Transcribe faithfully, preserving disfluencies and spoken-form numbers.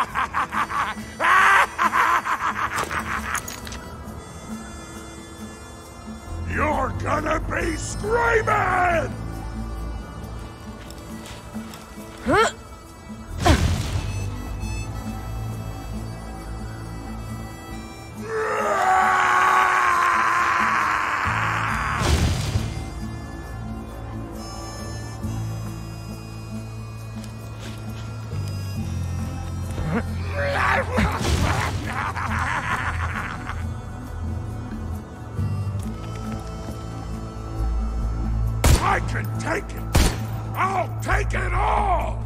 You're gonna be screaming! Huh? I can take it! I'll take it all!